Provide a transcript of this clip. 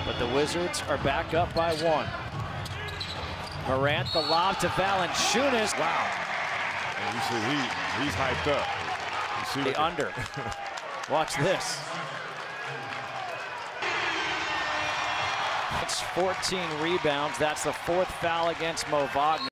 But the Wizards are back up by 1. Morant, the lob to Valančiūnas. Wow. And you see he's hyped up. You see the under. Watch this. It's 14 rebounds. That's the 4th foul against Moe Wagner.